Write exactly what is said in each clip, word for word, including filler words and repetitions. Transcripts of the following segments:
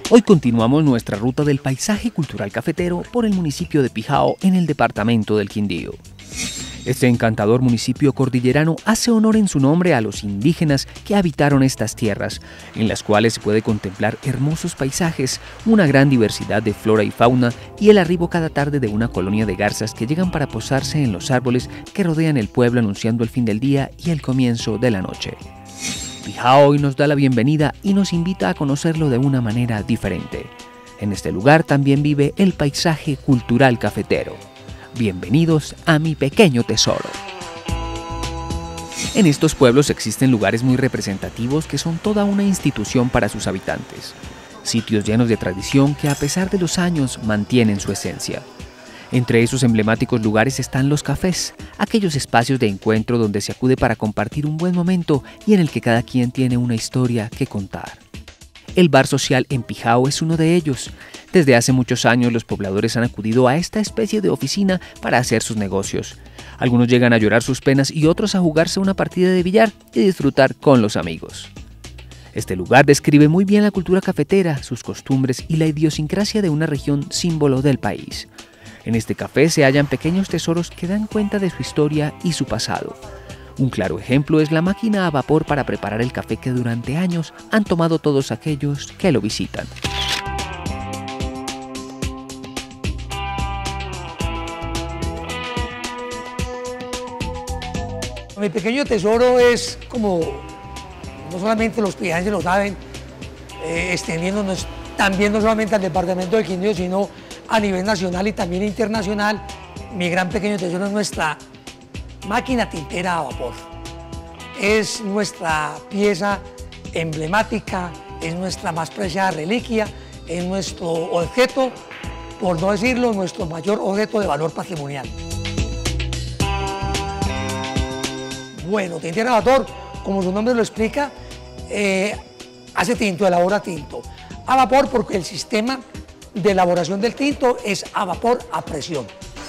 Hoy continuamos nuestra ruta del paisaje cultural cafetero por el municipio de Pijao en el departamento del Quindío. Este encantador municipio cordillerano hace honor en su nombre a los indígenas que habitaron estas tierras, en las cuales se puede contemplar hermosos paisajes, una gran diversidad de flora y fauna y el arribo cada tarde de una colonia de garzas que llegan para posarse en los árboles que rodean el pueblo anunciando el fin del día y el comienzo de la noche. Pijao hoy nos da la bienvenida y nos invita a conocerlo de una manera diferente. En este lugar también vive el paisaje cultural cafetero. Bienvenidos a mi pequeño tesoro. En estos pueblos existen lugares muy representativos que son toda una institución para sus habitantes. Sitios llenos de tradición que a pesar de los años mantienen su esencia. Entre esos emblemáticos lugares están los cafés, aquellos espacios de encuentro donde se acude para compartir un buen momento y en el que cada quien tiene una historia que contar. El bar social en Pijao es uno de ellos. Desde hace muchos años los pobladores han acudido a esta especie de oficina para hacer sus negocios. Algunos llegan a llorar sus penas y otros a jugarse una partida de billar y disfrutar con los amigos. Este lugar describe muy bien la cultura cafetera, sus costumbres y la idiosincrasia de una región símbolo del país. En este café se hallan pequeños tesoros que dan cuenta de su historia y su pasado. Un claro ejemplo es la máquina a vapor para preparar el café que durante años han tomado todos aquellos que lo visitan. Mi pequeño tesoro es como, no solamente los pijaenses lo saben, eh, extendiéndonos también no solamente al departamento del Quindío, sino a nivel nacional y también internacional. Mi gran pequeño tesoro es nuestra máquina tintera a vapor. Es nuestra pieza emblemática, es nuestra más preciada reliquia, es nuestro objeto, por no decirlo, nuestro mayor objeto de valor patrimonial. Bueno, tintera a vapor, como su nombre lo explica, eh, hace tinto, elabora tinto. A vapor porque el sistema de elaboración del tinto es a vapor a presión.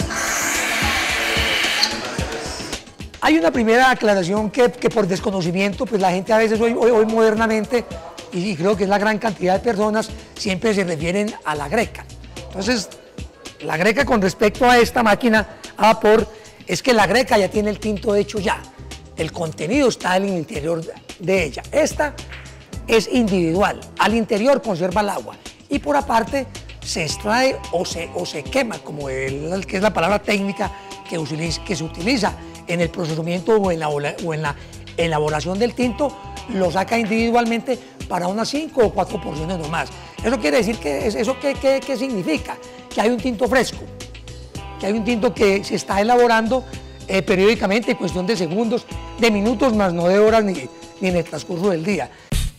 Hay una primera aclaración que, que por desconocimiento, pues la gente a veces hoy, hoy, hoy modernamente, y creo que es la gran cantidad de personas, siempre se refieren a la greca. Entonces, la greca con respecto a esta máquina a vapor es que la greca ya tiene el tinto hecho ya. El contenido está en el interior de ella. Esta es individual, al interior conserva el agua y por aparte se extrae o se, o se quema, como el, que es la palabra técnica que, utiliza, que se utiliza en el procesamiento o en, la, o en la elaboración del tinto, lo saca individualmente para unas cinco o cuatro porciones nomás. Eso quiere decir que, ¿eso qué, qué, qué significa? Que hay un tinto fresco, que hay un tinto que se está elaborando eh, periódicamente en cuestión de segundos, de minutos, más no de horas ni, ni en el transcurso del día.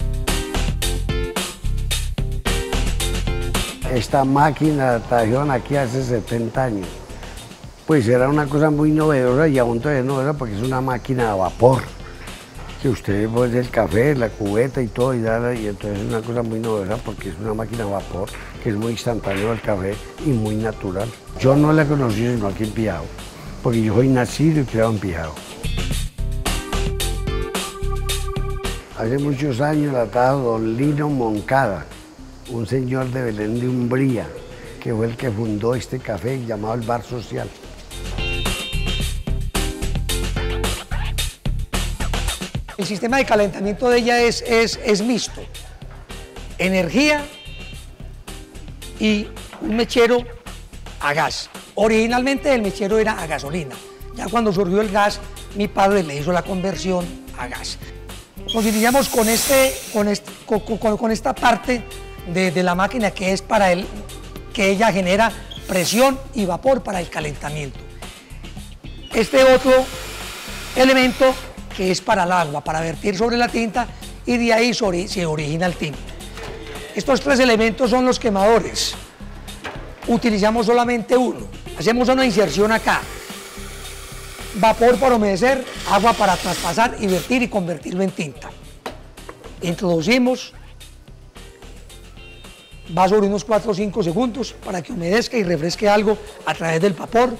Esta máquina la trajeron aquí hace setenta años. Pues era una cosa muy novedosa y aún todavía es novedosa porque es una máquina a vapor. Que usted pone el café, la cubeta y todo y, da, y entonces es una cosa muy novedosa porque es una máquina a vapor que es muy instantáneo el café y muy natural. Yo no la conocí sino aquí en Pijao, porque yo soy nacido y criado en Pijao. Hace muchos años la trajo don Lino Moncada, un señor de Belén de Umbría, que fue el que fundó este café llamado el Bar Social. El sistema de calentamiento de ella es, es, es mixto, energía y un mechero a gas. Originalmente el mechero era a gasolina, ya cuando surgió el gas, mi padre le hizo la conversión a gas. Nos iniciamos con, este, con, este, con, con, con esta parte de, de la máquina que es para el, que ella genera presión y vapor para el calentamiento. Este otro elemento que es para el agua, para vertir sobre la tinta y de ahí sobre, se origina el tinto. Estos tres elementos son los quemadores. Utilizamos solamente uno. Hacemos una inserción acá. Vapor para humedecer, agua para traspasar y vertir y convertirlo en tinta. Introducimos, va sobre unos cuatro o cinco segundos para que humedezca y refresque algo a través del vapor.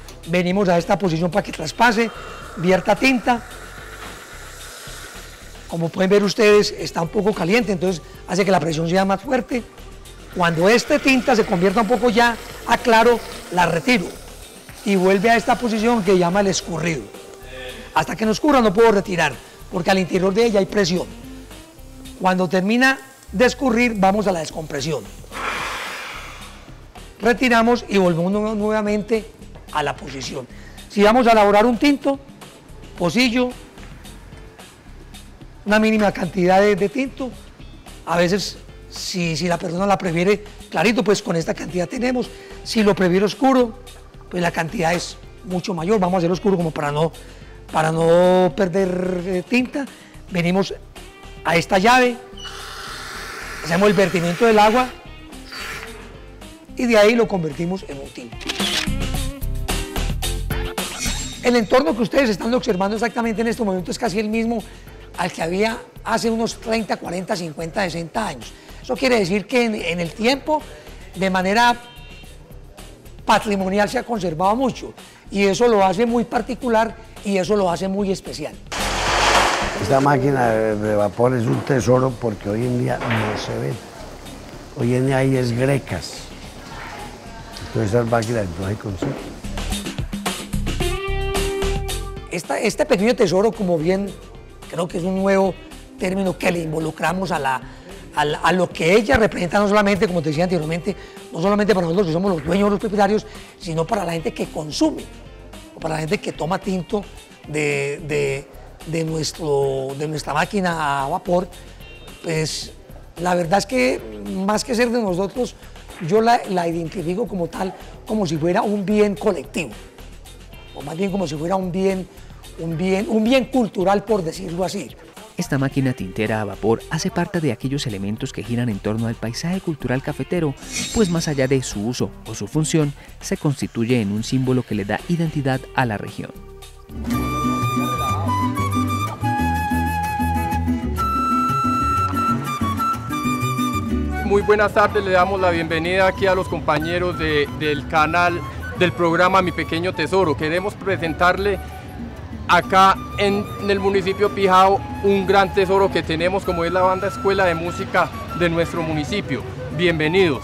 Venimos a esta posición para que traspase, vierta tinta, Como pueden ver ustedes, está un poco caliente, entonces hace que la presión sea más fuerte. Cuando esta tinta se convierta un poco ya a claro, la retiro y vuelve a esta posición que llama el escurrido. Hasta que no escurra no puedo retirar, porque al interior de ella hay presión. Cuando termina de escurrir, vamos a la descompresión. Retiramos y volvemos nuevamente a la posición. Si vamos a elaborar un tinto, pocillo, una mínima cantidad de, de tinto, a veces si, si la persona la prefiere clarito, pues con esta cantidad tenemos. Si lo prefiere oscuro, pues la cantidad es mucho mayor. Vamos a hacer oscuro como para no, para no perder eh, tinta. Venimos a esta llave, hacemos el vertimiento del agua y de ahí lo convertimos en un tinto. El entorno que ustedes están observando exactamente en este momento es casi el mismo al que había hace unos treinta, cuarenta, cincuenta, sesenta años. Eso quiere decir que en, en el tiempo, de manera patrimonial, se ha conservado mucho y eso lo hace muy particular y eso lo hace muy especial. Esta máquina de vapor es un tesoro porque hoy en día no se ve. Hoy en día hay es grecas. Entonces esas máquinas no hay concepto. Esta, este pequeño tesoro, como bien creo que es un nuevo término que le involucramos a, la, a, la, a lo que ella representa, no solamente, como te decía anteriormente, no solamente para nosotros que somos los dueños, los propietarios, sino para la gente que consume, o para la gente que toma tinto de, de, de, nuestro, de nuestra máquina a vapor. Pues la verdad es que más que ser de nosotros, yo la, la identifico como tal, como si fuera un bien colectivo, o más bien como si fuera un bien, un bien, un bien cultural, por decirlo así. Esta máquina tintera a vapor hace parte de aquellos elementos que giran en torno al paisaje cultural cafetero, pues más allá de su uso o su función, se constituye en un símbolo que le da identidad a la región. Muy buenas tardes, le damos la bienvenida aquí a los compañeros de, del canal del programa Mi Pequeño Tesoro. Queremos presentarle acá en, en el municipio de Pijao un gran tesoro que tenemos, como es la banda escuela de música de nuestro municipio. Bienvenidos.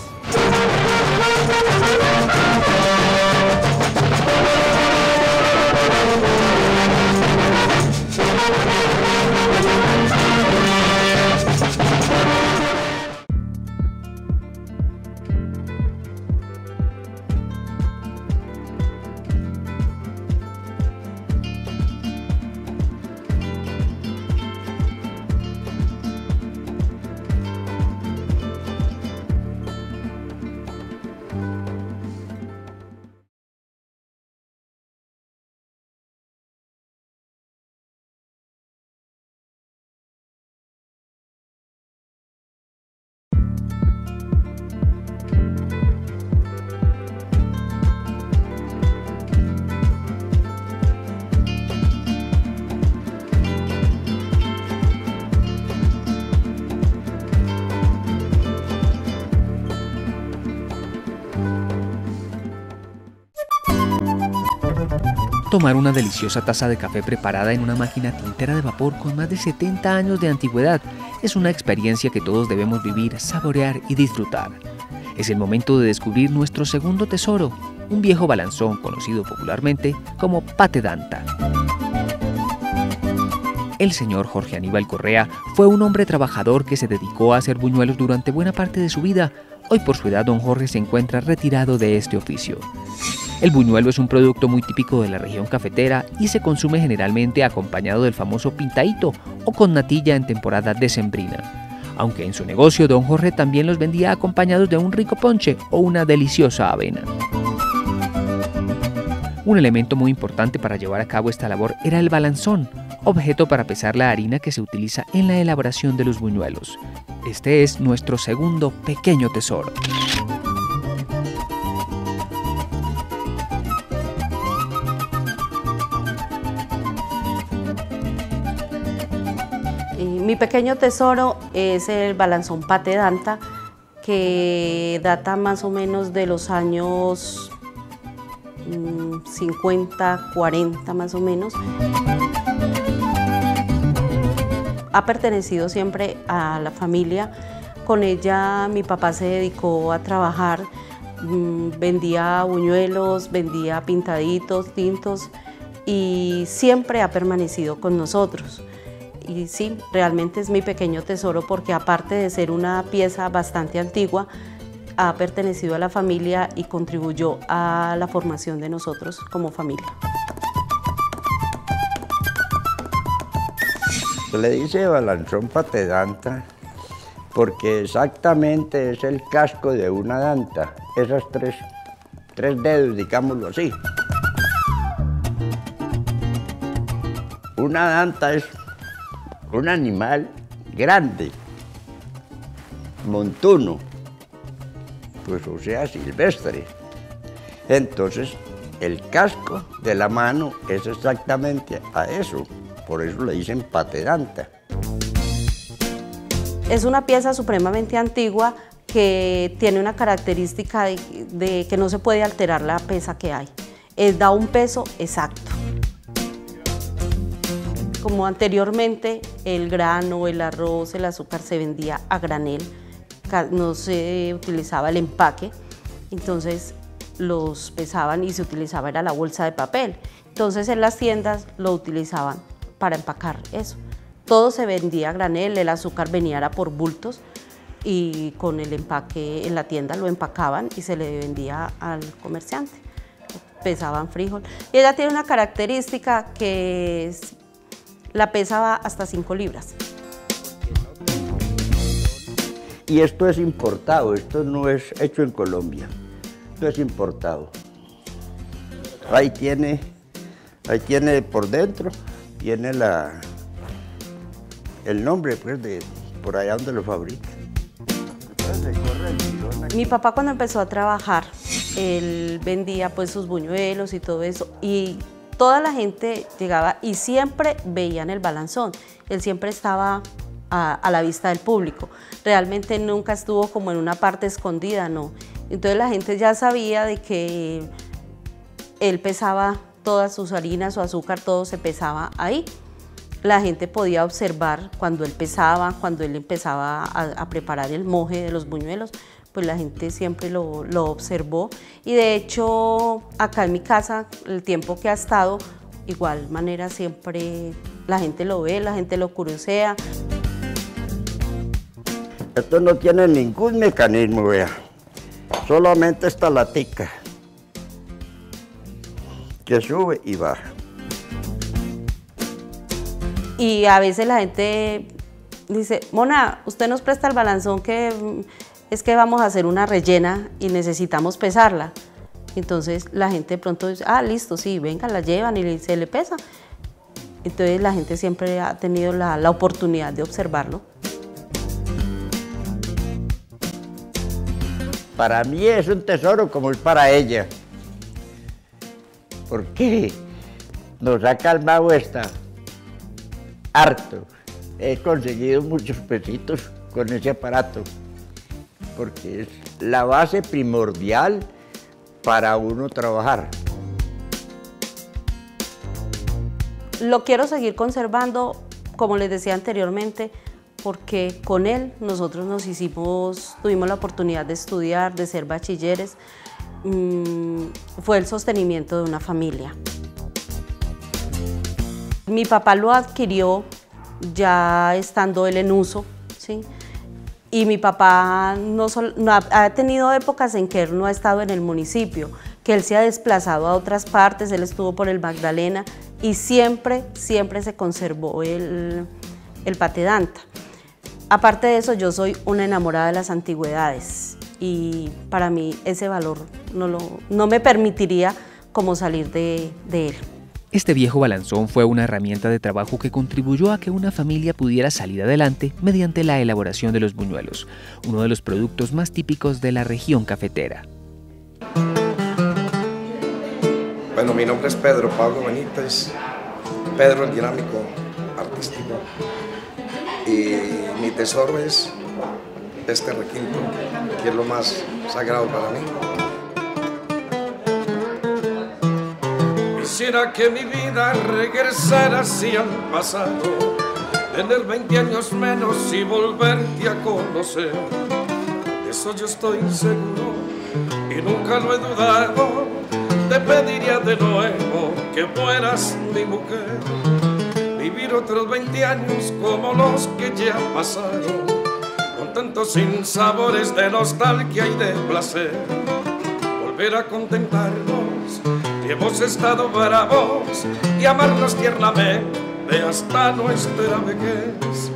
Tomar una deliciosa taza de café preparada en una máquina tintera de vapor con más de setenta años de antigüedad es una experiencia que todos debemos vivir, saborear y disfrutar. Es el momento de descubrir nuestro segundo tesoro, un viejo balanzón conocido popularmente como pate d'anta. El señor Jorge Aníbal Correa fue un hombre trabajador que se dedicó a hacer buñuelos durante buena parte de su vida. Hoy por su edad don Jorge se encuentra retirado de este oficio. El buñuelo es un producto muy típico de la región cafetera y se consume generalmente acompañado del famoso pintadito o con natilla en temporada decembrina. Aunque en su negocio don Jorge también los vendía acompañados de un rico ponche o una deliciosa avena. Un elemento muy importante para llevar a cabo esta labor era el balanzón, objeto para pesar la harina que se utiliza en la elaboración de los buñuelos. Este es nuestro segundo pequeño tesoro. Mi pequeño tesoro es el balanzón pate d'anta, que data más o menos de los años mmm, cincuenta, cuarenta más o menos. ha pertenecido siempre a la familia. Con ella mi papá se dedicó a trabajar, mmm, vendía buñuelos, vendía pintaditos, tintos y siempre ha permanecido con nosotros. Y sí, realmente es mi pequeño tesoro porque aparte de ser una pieza bastante antigua, ha pertenecido a la familia y contribuyó a la formación de nosotros como familia. Se le dice balanzón patedanta porque exactamente es el casco de una danta, esas tres, tres dedos, digámoslo así. Una danta es un animal grande, montuno, pues o sea silvestre. Entonces el casco de la mano es exactamente a eso, por eso le dicen patedanta. Es una pieza supremamente antigua que tiene una característica de, de que no se puede alterar la pesa que hay. Es, da un peso exacto. Como anteriormente el grano, el arroz, el azúcar se vendía a granel, no se utilizaba el empaque, entonces los pesaban y se utilizaba era la bolsa de papel. Entonces en las tiendas lo utilizaban para empacar eso. Todo se vendía a granel, el azúcar venía por bultos y con el empaque en la tienda lo empacaban y se le vendía al comerciante. Pesaban frijol. Y ella tiene una característica que es, la pesa va hasta cinco libras. Y esto es importado, esto no es hecho en Colombia, esto es importado. Ahí tiene, ahí tiene por dentro, tiene la, el nombre pues, de por allá donde lo fabrican. Mi papá cuando empezó a trabajar, él vendía pues sus buñuelos y todo eso, y toda la gente llegaba y siempre veían el balanzón, él siempre estaba a, a la vista del público, realmente nunca estuvo como en una parte escondida, no. Entonces la gente ya sabía de que él pesaba todas sus harinas, su azúcar, todo se pesaba ahí. La gente podía observar cuando él pesaba, cuando él empezaba a, a preparar el moje de los buñuelos, pues la gente siempre lo, lo observó. Y de hecho, acá en mi casa, el tiempo que ha estado, igual manera siempre la gente lo ve, la gente lo curiosa. Esto no tiene ningún mecanismo, vea, solamente esta latica que sube y baja. Y a veces la gente dice, Mona, usted nos presta el balanzón que es que vamos a hacer una rellena y necesitamos pesarla. Entonces la gente de pronto dice, ah, listo, sí, venga, la llevan y se le pesa. Entonces la gente siempre ha tenido la, la oportunidad de observarlo. Para mí es un tesoro como es para ella, porque nos ha calmado esta harto. He conseguido muchos pesitos con ese aparato, porque es la base primordial para uno trabajar. Lo quiero seguir conservando, como les decía anteriormente, porque con él nosotros nos hicimos, tuvimos la oportunidad de estudiar, de ser bachilleres, mmm, fue el sostenimiento de una familia. Mi papá lo adquirió ya estando él en uso, ¿sí? Y mi papá no, sol, no ha, ha tenido épocas en que él no ha estado en el municipio, que él se ha desplazado a otras partes, él estuvo por el Magdalena y siempre, siempre se conservó el, el patedanta. Aparte de eso, yo soy una enamorada de las antigüedades y para mí ese valor no, lo, no me permitiría como salir de, de él. Este viejo balanzón fue una herramienta de trabajo que contribuyó a que una familia pudiera salir adelante mediante la elaboración de los buñuelos, uno de los productos más típicos de la región cafetera. Bueno, mi nombre es Pedro Pablo Benítez, Pedro el dinámico artístico, y mi tesoro es este requinto, que es lo más sagrado para mí. Quisiera que mi vida regresara así al pasado, tener veinte años menos y volverte a conocer. De eso yo estoy seguro y nunca lo he dudado. Te pediría de nuevo que fueras mi mujer. Vivir otros veinte años como los que ya pasaron, con tantos sinsabores de nostalgia y de placer. Volver a contentarnos que hemos estado bravos y amarnos tiernamente hasta nuestra vejez.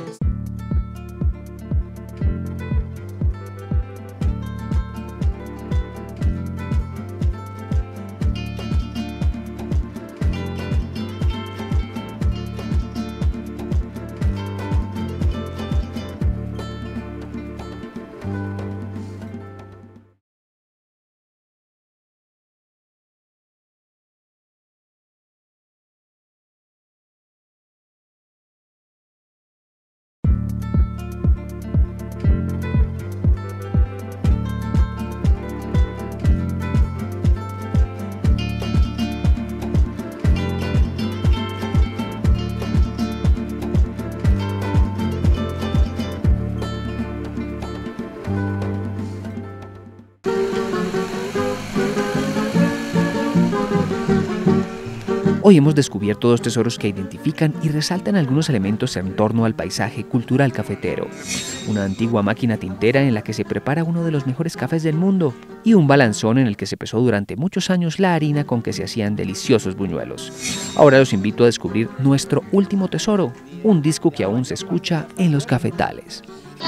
Hoy hemos descubierto dos tesoros que identifican y resaltan algunos elementos en torno al paisaje cultural cafetero. Una antigua máquina tintera en la que se prepara uno de los mejores cafés del mundo y un balanzón en el que se pesó durante muchos años la harina con que se hacían deliciosos buñuelos. Ahora los invito a descubrir nuestro último tesoro, un disco que aún se escucha en los cafetales.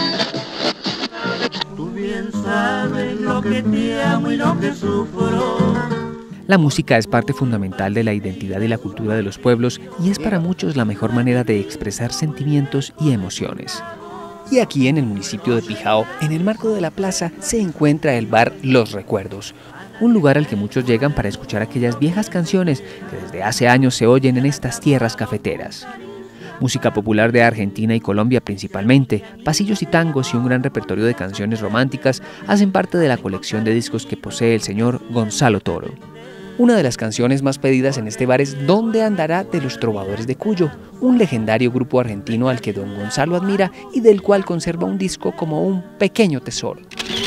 Tú bien sabes lo que te amo y lo que sufro. La música es parte fundamental de la identidad y la cultura de los pueblos y es para muchos la mejor manera de expresar sentimientos y emociones. Y aquí en el municipio de Pijao, en el marco de la plaza, se encuentra el bar Los Recuerdos, un lugar al que muchos llegan para escuchar aquellas viejas canciones que desde hace años se oyen en estas tierras cafeteras. Música popular de Argentina y Colombia principalmente, pasillos y tangos y un gran repertorio de canciones románticas hacen parte de la colección de discos que posee el señor Gonzalo Toro. Una de las canciones más pedidas en este bar es ¿Dónde andará? De los Trovadores de Cuyo, un legendario grupo argentino al que don Gonzalo admira y del cual conserva un disco como un pequeño tesoro.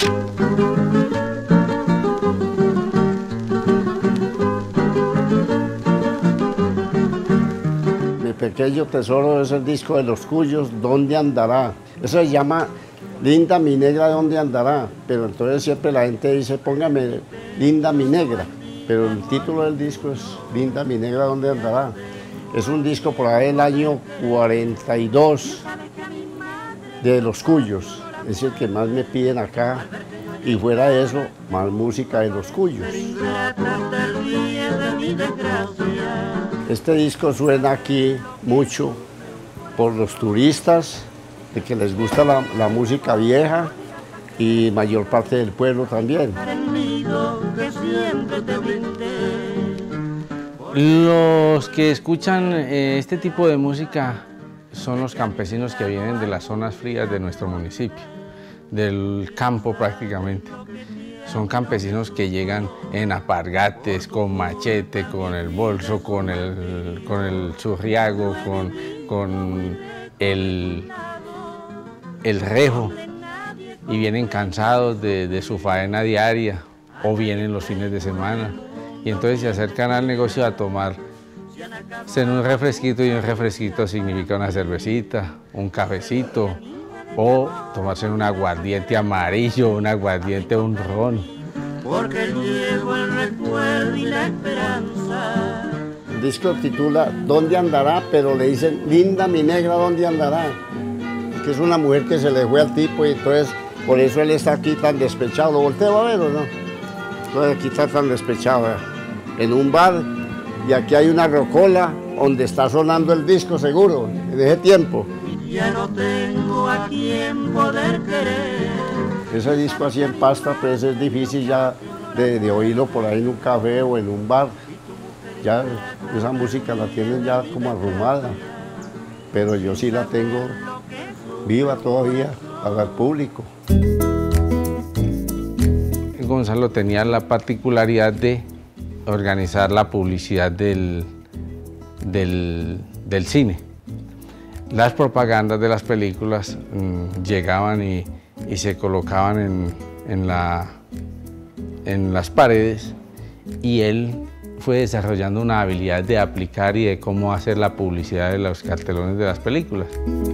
Mi pequeño tesoro es el disco de los Cuyos, ¿Dónde andará? Eso se llama Linda mi negra, ¿dónde andará? Pero entonces siempre la gente dice, póngame Linda mi negra. Pero el título del disco es Linda mi negra, ¿dónde andará? Es un disco por ahí del año cuarenta y dos de los Cuyos, es el que más me piden acá, y fuera de eso, más música de los Cuyos. Este disco suena aquí mucho por los turistas, de que les gusta la, la música vieja, y mayor parte del pueblo también. Los que escuchan eh, este tipo de música son los campesinos que vienen de las zonas frías de nuestro municipio, del campo prácticamente. Son campesinos que llegan en alpargates, con machete, con el bolso, con el, con el churriago, con, con el, el rejo, y vienen cansados de, de su faena diaria o vienen los fines de semana y entonces se acercan al negocio a tomar un refresquito, y un refresquito significa una cervecita, un cafecito o tomarse un aguardiente amarillo, un aguardiente, un ron. Porque llevo el recuerdo y la esperanza. El disco titula ¿Dónde andará? Pero le dicen Linda mi negra, ¿dónde andará? Que es una mujer que se le fue al tipo y entonces por eso él está aquí tan despechado. ¿Lo volteo a ver o no? Entonces aquí está tan despechado, ¿eh? En un bar, y aquí hay una rocola donde está sonando el disco seguro, en ese tiempo. Ya no tengo a quien poder querer. Ese disco así en pasta, pues es difícil ya de, de oírlo por ahí en un café o en un bar. Ya esa música la tienen ya como arrumada, pero yo sí la tengo viva todavía para el público. Gonzalo tenía la particularidad de organizar la publicidad del, del, del cine. las propagandas de las películas mmm, llegaban y, y se colocaban en, en, la, en las paredes, y él fue desarrollando una habilidad de aplicar y de cómo hacer la publicidad de los cartelones de las películas.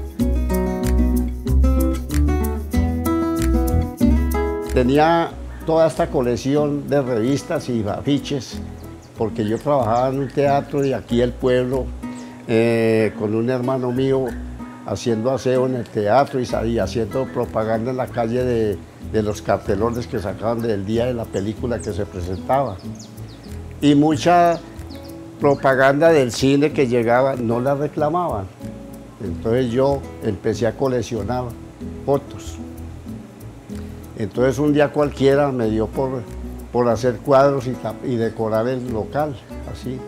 Tenía toda esta colección de revistas y afiches, porque yo trabajaba en un teatro de aquí del pueblo, eh, con un hermano mío haciendo aseo en el teatro y, y haciendo propaganda en la calle de, de los cartelones que sacaban del día de la película que se presentaba. Y mucha propaganda del cine que llegaba no la reclamaban. Entonces yo empecé a coleccionar fotos. Entonces un día cualquiera me dio por, por hacer cuadros y, y decorar el local, así.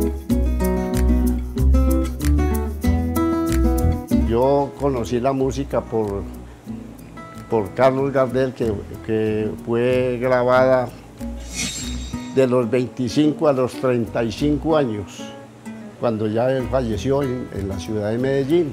Yo conocí la música por, por Carlos Gardel, que, que fue grabada de los veinticinco a los treinta y cinco años, cuando ya él falleció en, en la ciudad de Medellín.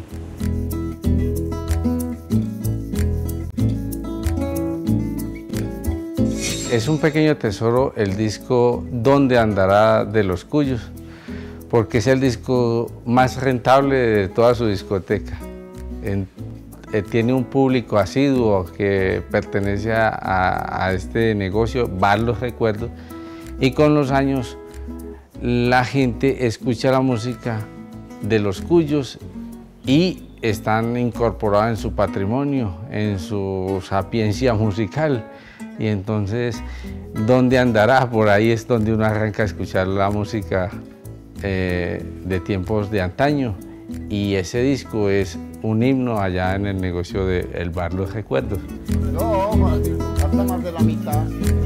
Es un pequeño tesoro el disco ¿Dónde andará? De Los Cuyos, porque es el disco más rentable de toda su discoteca. En, eh, tiene un público asiduo que pertenece a, a, a este negocio, van los recuerdos, y con los años la gente escucha la música de Los Cuyos y están incorporados en su patrimonio, en su sapiencia musical. Y entonces, ¿dónde andará? Por ahí es donde uno arranca a escuchar la música eh, de tiempos de antaño. Y ese disco es un himno allá en el negocio de El Bar Los Recuerdos. No, falta más de la mitad.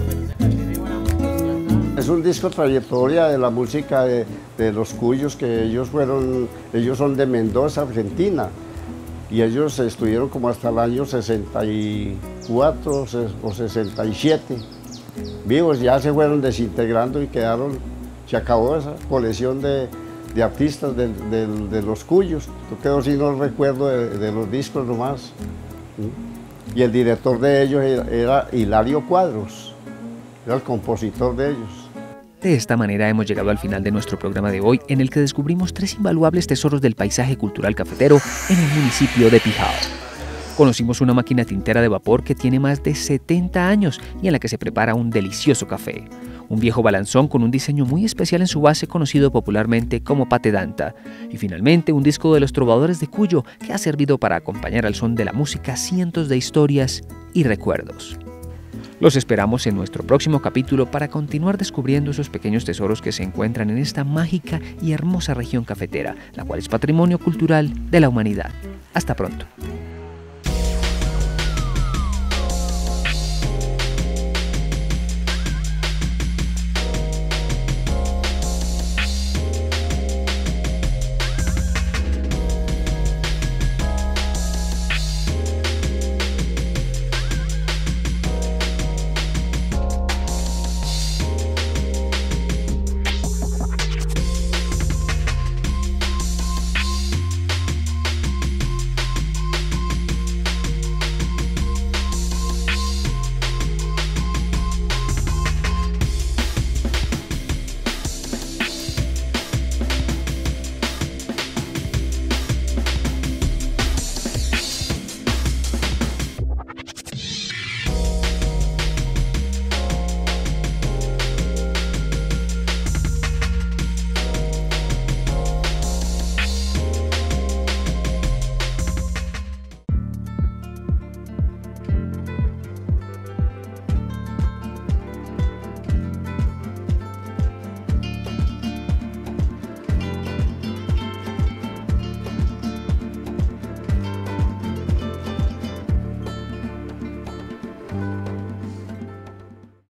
Es un disco trayectoria de la música de, de Los Cuyos, que ellos fueron, ellos son de Mendoza, Argentina. Y ellos estuvieron como hasta el año sesenta y cuatro o sesenta y siete vivos, ya se fueron desintegrando y quedaron, se acabó esa colección de, de artistas de, de, de Los Cuyos. Yo quedo sin no recuerdo de, de los discos nomás. Y el director de ellos era, era Hilario Cuadros, era el compositor de ellos. De esta manera hemos llegado al final de nuestro programa de hoy, en el que descubrimos tres invaluables tesoros del paisaje cultural cafetero en el municipio de Pijao. Conocimos una máquina tintera de vapor que tiene más de setenta años y en la que se prepara un delicioso café. Un viejo balanzón con un diseño muy especial en su base, conocido popularmente como pate danta. Y finalmente un disco de los trovadores de Cuyo, que ha servido para acompañar al son de la música cientos de historias y recuerdos. Los esperamos en nuestro próximo capítulo para continuar descubriendo esos pequeños tesoros que se encuentran en esta mágica y hermosa región cafetera, la cual es patrimonio cultural de la humanidad. Hasta pronto.